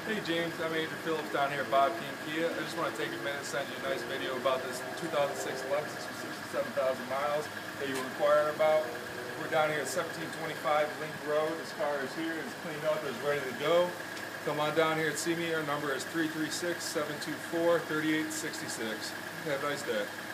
Hey James, I'm Andrew Phillips down here at Bob King Kia. I just want to take a minute and send you a nice video about this 2006 Lexus with 67,000 miles that you were inquiring about. We're down here at 1725 Link Road. This car is here, it's cleaned up, it's ready to go. Come on down here and see me. Our number is 336-724-3866. Have a nice day.